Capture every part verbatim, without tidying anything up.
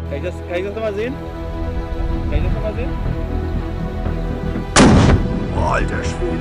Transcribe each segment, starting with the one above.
Kann ich das, kann ich das nochmal sehen? Kann ich das nochmal sehen? Oh, alter Schwede.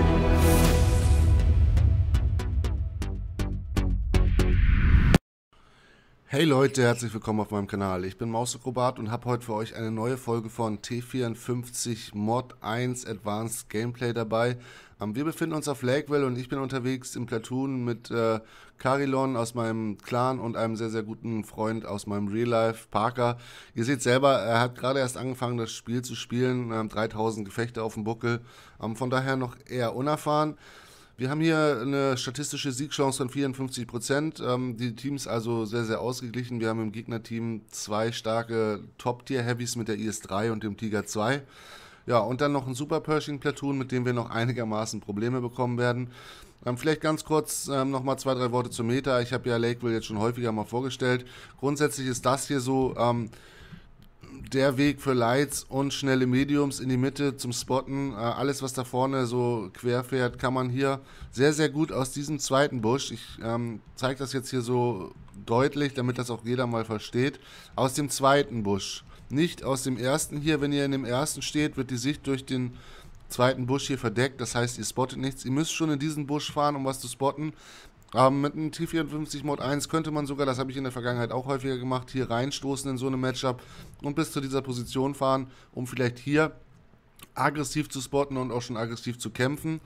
Hey Leute, herzlich willkommen auf meinem Kanal. Ich bin Mausakrobat und habe heute für euch eine neue Folge von T vierundfünfzig Mod eins Advanced Gameplay dabei. Wir befinden uns auf Lakeville und ich bin unterwegs im Platoon mit äh, Carilon aus meinem Clan und einem sehr, sehr guten Freund aus meinem Real Life, Parker. Ihr seht selber, er hat gerade erst angefangen, das Spiel zu spielen, ähm, dreitausend Gefechte auf dem Buckel, ähm, von daher noch eher unerfahren. Wir haben hier eine statistische Siegchance von vierundfünfzig Prozent. Ähm, die Teams also sehr, sehr ausgeglichen. Wir haben im Gegnerteam zwei starke Top-Tier-Heavies mit der I S drei und dem Tiger zwei. Ja, und dann noch ein Super Pershing-Platoon, mit dem wir noch einigermaßen Probleme bekommen werden. Ähm, vielleicht ganz kurz ähm, nochmal zwei, drei Worte zur Meta. Ich habe ja Lakeville jetzt schon häufiger mal vorgestellt. Grundsätzlich ist das hier so ähm, der Weg für Lights und schnelle Mediums in die Mitte zum Spotten. Äh, alles, was da vorne so quer fährt, kann man hier sehr, sehr gut aus diesem zweiten Busch, ich ähm, zeige das jetzt hier so deutlich, damit das auch jeder mal versteht, aus dem zweiten Busch. Nicht aus dem ersten hier. Wenn ihr in dem ersten steht, wird die Sicht durch den zweiten Busch hier verdeckt. Das heißt, ihr spottet nichts. Ihr müsst schon in diesen Busch fahren, um was zu spotten. Ähm, mit einem T vierundfünfzig Mod eins könnte man sogar, das habe ich in der Vergangenheit auch häufiger gemacht, hier reinstoßen in so eine Matchup und bis zu dieser Position fahren, um vielleicht hier aggressiv zu spotten und auch schon aggressiv zu kämpfen.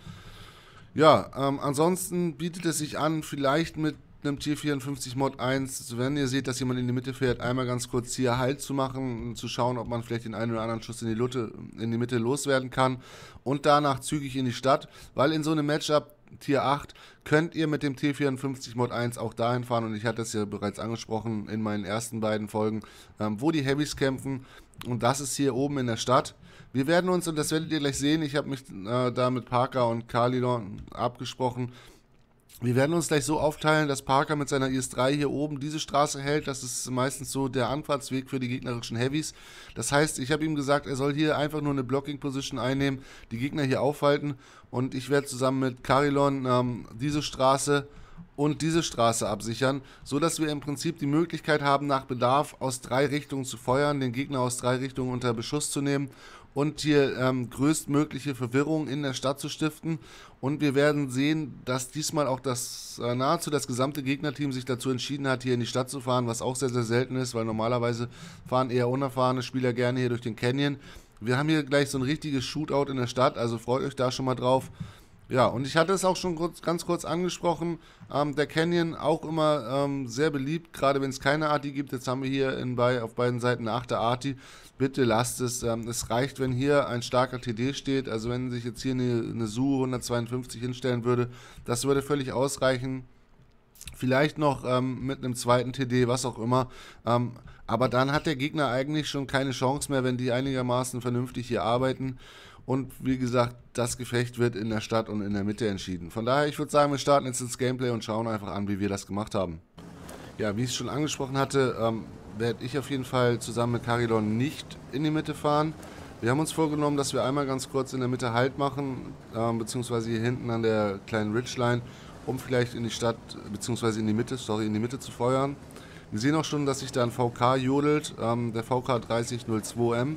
Ja, ähm, ansonsten bietet es sich an, vielleicht mit einem T vierundfünfzig Mod eins, wenn ihr seht, dass jemand in die Mitte fährt, einmal ganz kurz hier Halt zu machen, zu schauen, ob man vielleicht den einen oder anderen Schuss in die, Lutte, in die Mitte loswerden kann und danach zügig in die Stadt, weil in so einem Matchup Tier acht könnt ihr mit dem T vierundfünfzig Mod eins auch dahin fahren und ich hatte es ja bereits angesprochen in meinen ersten beiden Folgen, ähm, wo die Heavys kämpfen und das ist hier oben in der Stadt. Wir werden uns, und das werdet ihr gleich sehen, ich habe mich äh, da mit Parker und Carilon abgesprochen, wir werden uns gleich so aufteilen, dass Parker mit seiner I S drei hier oben diese Straße hält. Das ist meistens so der Anfahrtsweg für die gegnerischen Heavies. Das heißt, ich habe ihm gesagt, er soll hier einfach nur eine Blocking-Position einnehmen, die Gegner hier aufhalten. Und ich werde zusammen mit Carilon ähm, diese Straße und diese Straße absichern, so dass wir im Prinzip die Möglichkeit haben, nach Bedarf aus drei Richtungen zu feuern, den Gegner aus drei Richtungen unter Beschuss zu nehmen und hier ähm, größtmögliche Verwirrung in der Stadt zu stiften. Und wir werden sehen, dass diesmal auch das äh, nahezu das gesamte Gegnerteam sich dazu entschieden hat, hier in die Stadt zu fahren, was auch sehr, sehr selten ist, weil normalerweise fahren eher unerfahrene Spieler gerne hier durch den Canyon. Wir haben hier gleich so ein richtiges Shootout in der Stadt, also freut euch da schon mal drauf. Ja, und ich hatte es auch schon kurz, ganz kurz angesprochen, ähm, der Canyon auch immer ähm, sehr beliebt, gerade wenn es keine Arti gibt. Jetzt haben wir hier in bei, auf beiden Seiten eine achte Arti. Bitte lasst es, ähm, es reicht, wenn hier ein starker T D steht, also wenn sich jetzt hier eine, eine S U hundertzweiundfünfzig hinstellen würde, das würde völlig ausreichen. Vielleicht noch ähm, mit einem zweiten T D, was auch immer. Ähm, aber dann hat der Gegner eigentlich schon keine Chance mehr, wenn die einigermaßen vernünftig hier arbeiten. Und wie gesagt, das Gefecht wird in der Stadt und in der Mitte entschieden. Von daher, ich würde sagen, wir starten jetzt ins Gameplay und schauen einfach an, wie wir das gemacht haben. Ja, wie ich es schon angesprochen hatte, ähm, werde ich auf jeden Fall zusammen mit Carilon nicht in die Mitte fahren. Wir haben uns vorgenommen, dass wir einmal ganz kurz in der Mitte Halt machen, ähm, beziehungsweise hier hinten an der kleinen Ridgeline, um vielleicht in die Stadt, beziehungsweise in die Mitte, sorry, in die Mitte zu feuern. Wir sehen auch schon, dass sich da ein V K jodelt, ähm, der V K dreißig null zwei M.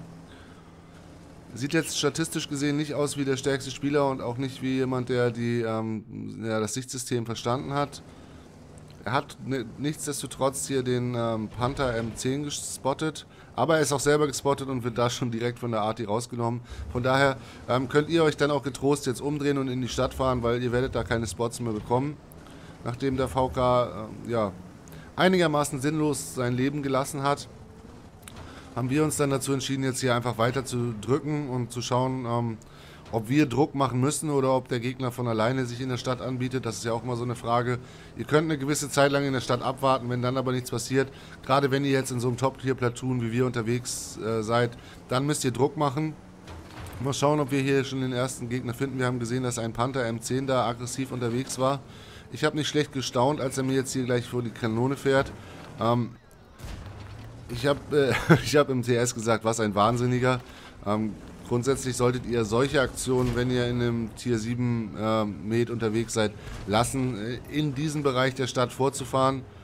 Sieht jetzt statistisch gesehen nicht aus wie der stärkste Spieler und auch nicht wie jemand, der die, ähm, ja, das Sichtsystem verstanden hat. Er hat ne, nichtsdestotrotz hier den ähm, Panther M zehn gespottet, aber er ist auch selber gespottet und wird da schon direkt von der Arti rausgenommen. Von daher ähm, könnt ihr euch dann auch getrost jetzt umdrehen und in die Stadt fahren, weil ihr werdet da keine Spots mehr bekommen. Nachdem der V K äh, ja, einigermaßen sinnlos sein Leben gelassen hat, haben wir uns dann dazu entschieden, jetzt hier einfach weiter zu drücken und zu schauen, ähm, ob wir Druck machen müssen oder ob der Gegner von alleine sich in der Stadt anbietet. Das ist ja auch mal so eine Frage. Ihr könnt eine gewisse Zeit lang in der Stadt abwarten, wenn dann aber nichts passiert. Gerade wenn ihr jetzt in so einem Top-Tier-Platoon wie wir unterwegs äh, seid, dann müsst ihr Druck machen. Mal schauen, ob wir hier schon den ersten Gegner finden. Wir haben gesehen, dass ein Panther M zehn da aggressiv unterwegs war. Ich habe nicht schlecht gestaunt, als er mir jetzt hier gleich vor die Kanone fährt. Ähm, Ich habe äh, ich hab im T S gesagt, was ein Wahnsinniger. Ähm, grundsätzlich solltet ihr solche Aktionen, wenn ihr in einem Tier sieben äh, Med unterwegs seid, lassen, äh, in diesen Bereich der Stadt vorzufahren.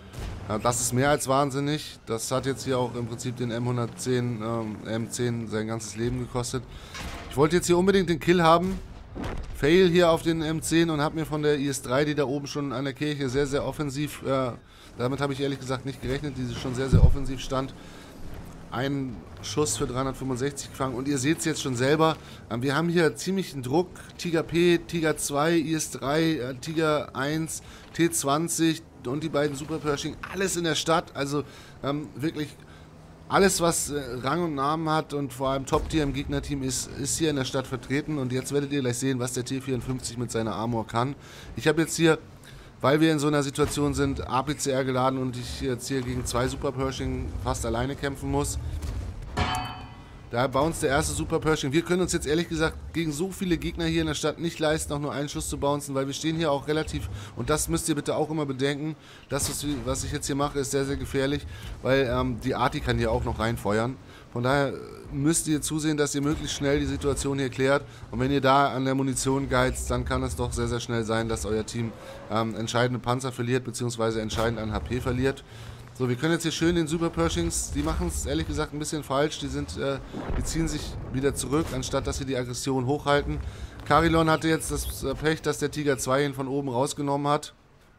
Ja, das ist mehr als wahnsinnig. Das hat jetzt hier auch im Prinzip den M hundertzehn, ähm, M zehn sein ganzes Leben gekostet. Ich wollte jetzt hier unbedingt den Kill haben. Fail hier auf den M zehn und habe mir von der I S drei, die da oben schon an der Kirche sehr, sehr offensiv, äh, damit habe ich ehrlich gesagt nicht gerechnet, die schon sehr, sehr offensiv stand, einen Schuss für dreihundertfünfundsechzig gefangen. Und ihr seht es jetzt schon selber, äh, wir haben hier ziemlichen Druck. Tiger P, Tiger zwei, I S drei, äh, Tiger eins, T zwanzig und die beiden Super Pershing, alles in der Stadt. Also ähm, wirklich alles, was äh, Rang und Namen hat und vor allem Top-Tier im Gegnerteam ist, ist hier in der Stadt vertreten. Und jetzt werdet ihr gleich sehen, was der T vierundfünfzig mit seiner Armor kann. Ich habe jetzt hier, weil wir in so einer Situation sind, A P C R geladen und ich jetzt hier gegen zwei Super Pershing fast alleine kämpfen muss. Da bei uns der erste Super Pershing. Wir können uns jetzt ehrlich gesagt gegen so viele Gegner hier in der Stadt nicht leisten, auch nur einen Schuss zu bouncen, weil wir stehen hier auch relativ, und das müsst ihr bitte auch immer bedenken, das, was ich jetzt hier mache, ist sehr, sehr gefährlich, weil ähm, die Arti kann hier auch noch reinfeuern. Von daher müsst ihr zusehen, dass ihr möglichst schnell die Situation hier klärt. Und wenn ihr da an der Munition geizt, dann kann es doch sehr, sehr schnell sein, dass euer Team ähm, entscheidende Panzer verliert, beziehungsweise entscheidend an H P verliert. So, wir können jetzt hier schön den Super Pershings, die machen es ehrlich gesagt ein bisschen falsch, die, sind, äh, die ziehen sich wieder zurück, anstatt dass sie die Aggression hochhalten. Carillon hatte jetzt das Pech, dass der Tiger zwei ihn von oben rausgenommen hat.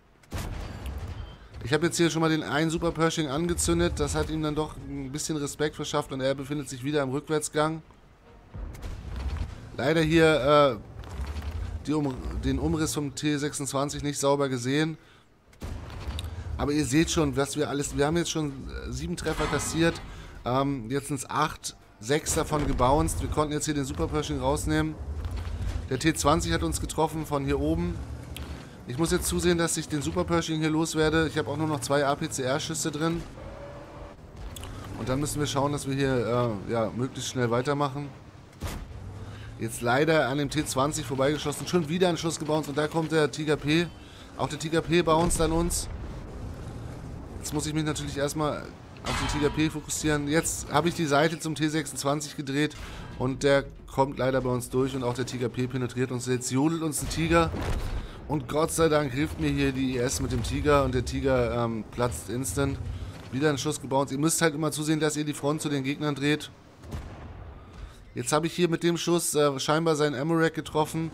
Ich habe jetzt hier schon mal den einen Super Pershing angezündet, das hat ihm dann doch ein bisschen Respekt verschafft und er befindet sich wieder im Rückwärtsgang. Leider hier äh, die um, den Umriss vom T sechsundzwanzig nicht sauber gesehen. Aber ihr seht schon, was wir alles, wir haben jetzt schon sieben Treffer kassiert, ähm, jetzt sind es acht, sechs davon gebounced. Wir konnten jetzt hier den Super Pershing rausnehmen. Der T zwanzig hat uns getroffen von hier oben. Ich muss jetzt zusehen, dass ich den Super Pershing hier loswerde. Ich habe auch nur noch zwei A P C R-Schüsse drin. Und dann müssen wir schauen, dass wir hier äh, ja, möglichst schnell weitermachen. Jetzt leider an dem T zwanzig vorbeigeschossen, schon wieder ein Schuss gebounced und da kommt der Tiger P. Auch der Tiger P bounced an uns. Jetzt muss ich mich natürlich erstmal auf den Tiger P fokussieren. Jetzt habe ich die Seite zum T sechsundzwanzig gedreht und der kommt leider bei uns durch und auch der Tiger P penetriert uns. Jetzt jodelt uns ein Tiger und Gott sei Dank hilft mir hier die I S mit dem Tiger und der Tiger ähm, platzt instant. Wieder ein Schuss gebounced. Ihr müsst halt immer zusehen, dass ihr die Front zu den Gegnern dreht. Jetzt habe ich hier mit dem Schuss äh, scheinbar seinen Ammo-Rack getroffen.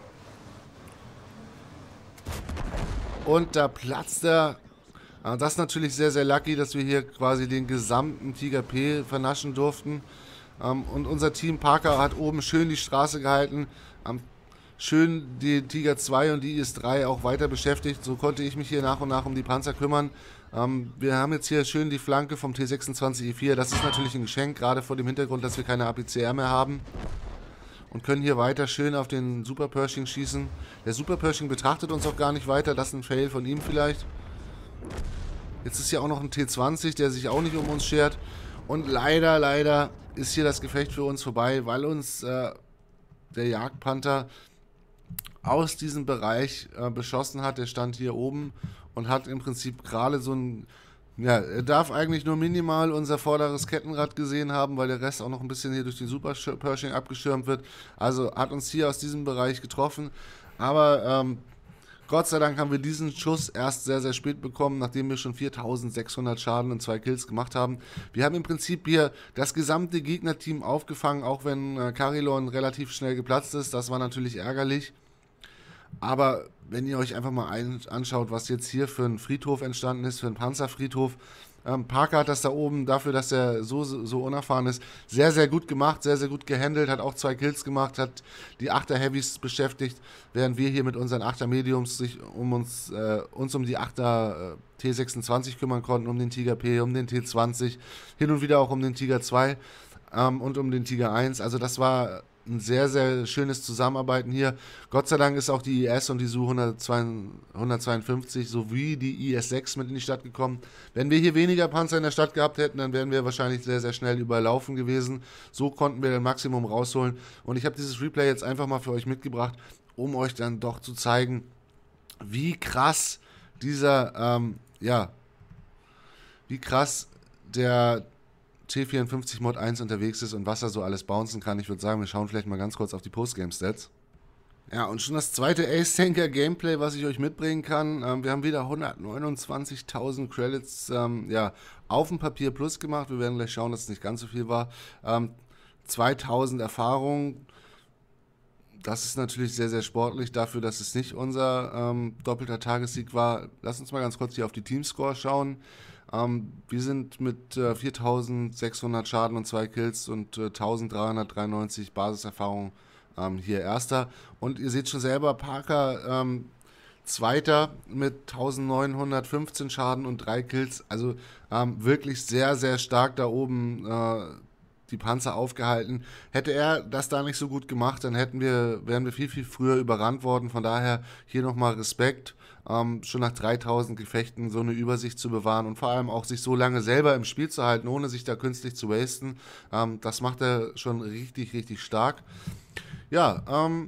Und da platzt er. Das ist natürlich sehr, sehr lucky, dass wir hier quasi den gesamten Tiger P vernaschen durften. Und unser Team Parker hat oben schön die Straße gehalten, schön die Tiger zwei und die I S drei auch weiter beschäftigt. So konnte ich mich hier nach und nach um die Panzer kümmern. Wir haben jetzt hier schön die Flanke vom T sechsundzwanzig E vier. Das ist natürlich ein Geschenk, gerade vor dem Hintergrund, dass wir keine A P C R mehr haben. Und können hier weiter schön auf den Super Pershing schießen. Der Super Pershing betrachtet uns auch gar nicht weiter. Das ist ein Fail von ihm vielleicht. Jetzt ist hier auch noch ein T zwanzig, der sich auch nicht um uns schert. Und leider, leider ist hier das Gefecht für uns vorbei, weil uns äh, der Jagdpanther aus diesem Bereich äh, beschossen hat. Der stand hier oben und hat im Prinzip gerade so ein... Ja, er darf eigentlich nur minimal unser vorderes Kettenrad gesehen haben, weil der Rest auch noch ein bisschen hier durch den Super Pershing abgeschirmt wird. Also hat uns hier aus diesem Bereich getroffen. Aber... Ähm, Gott sei Dank haben wir diesen Schuss erst sehr, sehr spät bekommen, nachdem wir schon viertausendsechshundert Schaden und zwei Kills gemacht haben. Wir haben im Prinzip hier das gesamte Gegnerteam aufgefangen, auch wenn äh, Carillon relativ schnell geplatzt ist. Das war natürlich ärgerlich. Aber wenn ihr euch einfach mal ein anschaut, was jetzt hier für ein Friedhof entstanden ist, für einen Panzerfriedhof. Ähm, Parker hat das da oben, dafür, dass er so, so unerfahren ist, sehr, sehr gut gemacht, sehr, sehr gut gehandelt, hat auch zwei Kills gemacht, hat die achter Heavys beschäftigt, während wir hier mit unseren achter Mediums sich um uns, äh, uns um die achter äh, T sechsundzwanzig kümmern konnten, um den Tiger P, um den T zwanzig, hin und wieder auch um den Tiger zwei ähm, und um den Tiger eins. Also das war ein sehr, sehr schönes Zusammenarbeiten hier. Gott sei Dank ist auch die I S und die S U hundertzweiundfünfzig sowie die I S sechs mit in die Stadt gekommen. Wenn wir hier weniger Panzer in der Stadt gehabt hätten, dann wären wir wahrscheinlich sehr, sehr schnell überlaufen gewesen. So konnten wir das Maximum rausholen. Und ich habe dieses Replay jetzt einfach mal für euch mitgebracht, um euch dann doch zu zeigen, wie krass dieser, ähm, ja, wie krass der T vierundfünfzig Mod eins unterwegs ist und was er so alles bouncen kann. Ich würde sagen, wir schauen vielleicht mal ganz kurz auf die Postgame-Stats. Ja, und schon das zweite Ace Tanker Gameplay, was ich euch mitbringen kann. Ähm, wir haben wieder hundertneunundzwanzigtausend Credits ähm, ja, auf dem Papier plus gemacht. Wir werden gleich schauen, dass es nicht ganz so viel war. Ähm, zweitausend Erfahrungen. Das ist natürlich sehr, sehr sportlich dafür, dass es nicht unser ähm, doppelter Tagessieg war. Lass uns mal ganz kurz hier auf die Teamscore schauen. Ähm, wir sind mit äh, viertausendsechshundert Schaden und zwei Kills und äh, eintausenddreihundertdreiundneunzig Basiserfahrung ähm, hier Erster. Und ihr seht schon selber, Parker ähm, Zweiter mit eintausendneunhundertfünfzehn Schaden und drei Kills. Also ähm, wirklich sehr, sehr stark da oben äh, die Panzer aufgehalten. Hätte er das da nicht so gut gemacht, dann hätten wir, wären wir viel, viel früher überrannt worden. Von daher hier nochmal Respekt, ähm, schon nach dreitausend Gefechten so eine Übersicht zu bewahren und vor allem auch sich so lange selber im Spiel zu halten, ohne sich da künstlich zu wasten. Ähm, das macht er schon richtig, richtig stark. Ja, ähm,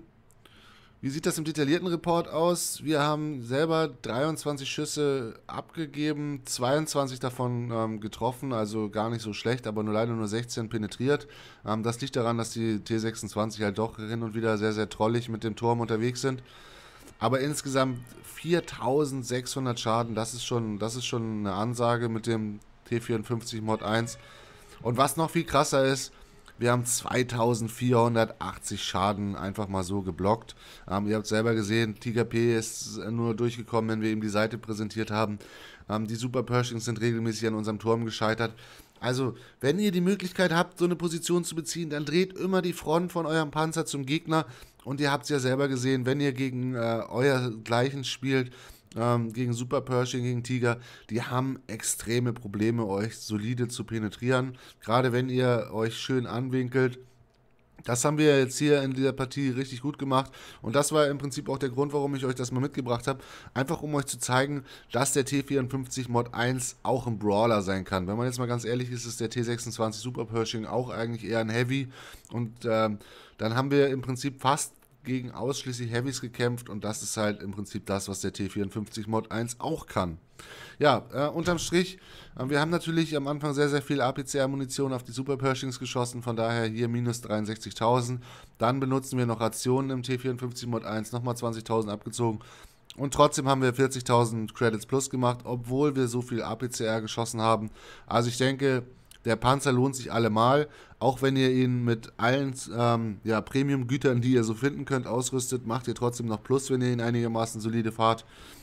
wie sieht das im detaillierten Report aus? Wir haben selber dreiundzwanzig Schüsse abgegeben, zweiundzwanzig davon ähm, getroffen, also gar nicht so schlecht, aber nur leider nur sechzehn penetriert. Ähm, das liegt daran, dass die T sechsundzwanzig halt doch hin und wieder sehr, sehr trollig mit dem Turm unterwegs sind. Aber insgesamt viertausendsechshundert Schaden, das ist schon, das ist schon eine Ansage mit dem T vierundfünfzig Mod eins. Und was noch viel krasser ist, wir haben zweitausendvierhundertachtzig Schaden einfach mal so geblockt. Ähm, ihr habt selber gesehen, Tiger P ist nur durchgekommen, wenn wir ihm die Seite präsentiert haben. Ähm, die Super Pershings sind regelmäßig an unserem Turm gescheitert. Also, wenn ihr die Möglichkeit habt, so eine Position zu beziehen, dann dreht immer die Front von eurem Panzer zum Gegner. Und ihr habt es ja selber gesehen, wenn ihr gegen äh, euer Gleichen spielt, ähm, gegen Super Pershing, gegen Tiger, die haben extreme Probleme, euch solide zu penetrieren. Gerade wenn ihr euch schön anwinkelt. Das haben wir jetzt hier in dieser Partie richtig gut gemacht und das war im Prinzip auch der Grund, warum ich euch das mal mitgebracht habe. Einfach um euch zu zeigen, dass der T vierundfünfzig Mod eins auch ein Brawler sein kann. Wenn man jetzt mal ganz ehrlich ist, ist der T sechsundzwanzig Super Pershing auch eigentlich eher ein Heavy und ähm, dann haben wir im Prinzip fast gegen ausschließlich Heavys gekämpft und das ist halt im Prinzip das, was der T vierundfünfzig Mod eins auch kann. Ja, äh, unterm Strich, äh, wir haben natürlich am Anfang sehr, sehr viel A P C R-Munition auf die Super Pershings geschossen, von daher hier minus dreiundsechzigtausend. Dann benutzen wir noch Rationen im T vierundfünfzig Mod eins, nochmal zwanzigtausend abgezogen. Und trotzdem haben wir vierzigtausend Credits plus gemacht, obwohl wir so viel A P C R geschossen haben. Also ich denke, der Panzer lohnt sich allemal, auch wenn ihr ihn mit allen ähm, ja, Premium-Gütern, die ihr so finden könnt, ausrüstet, macht ihr trotzdem noch Plus, wenn ihr ihn einigermaßen solide fahrt.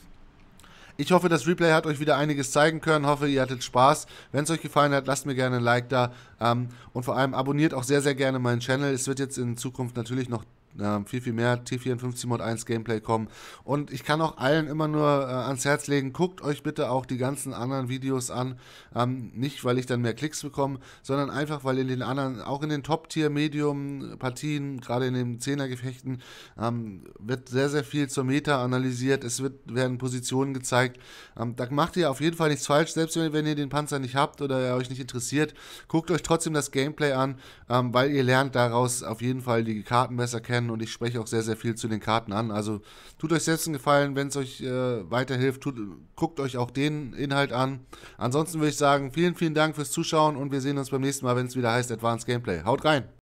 Ich hoffe, das Replay hat euch wieder einiges zeigen können. Hoffe, ihr hattet Spaß. Wenn es euch gefallen hat, lasst mir gerne ein Like da. Ähm, und vor allem abonniert auch sehr, sehr gerne meinen Channel. Es wird jetzt in Zukunft natürlich noch äh, viel, viel mehr T vierundfünfzig Mod eins Gameplay kommen. Und ich kann auch allen immer nur äh, ans Herz legen, guckt euch bitte auch die ganzen anderen Videos an. Ähm, nicht, weil ich dann mehr Klicks bekomme, sondern einfach, weil in den anderen, auch in den Top-Tier-Medium-Partien, gerade in den Zehner-Gefechten, ähm, wird sehr, sehr viel zur Meta analysiert. Es wird, werden Positionen gezeigt. Ähm, da macht ihr auf jeden Fall nichts falsch, selbst wenn, wenn ihr den Panzer nicht habt oder er euch nicht interessiert. Guckt euch trotzdem das Gameplay an, ähm, weil ihr lernt daraus auf jeden Fall die Karten besser kennen und ich spreche auch sehr, sehr viel zu den Karten an. Also tut euch selbst einen Gefallen, wenn es euch äh, weiterhilft, tut, guckt euch auch den Inhalt an. Ansonsten würde ich sagen, vielen, vielen Dank fürs Zuschauen und wir sehen uns beim nächsten Mal, wenn es wieder heißt Advanced Gameplay. Haut rein!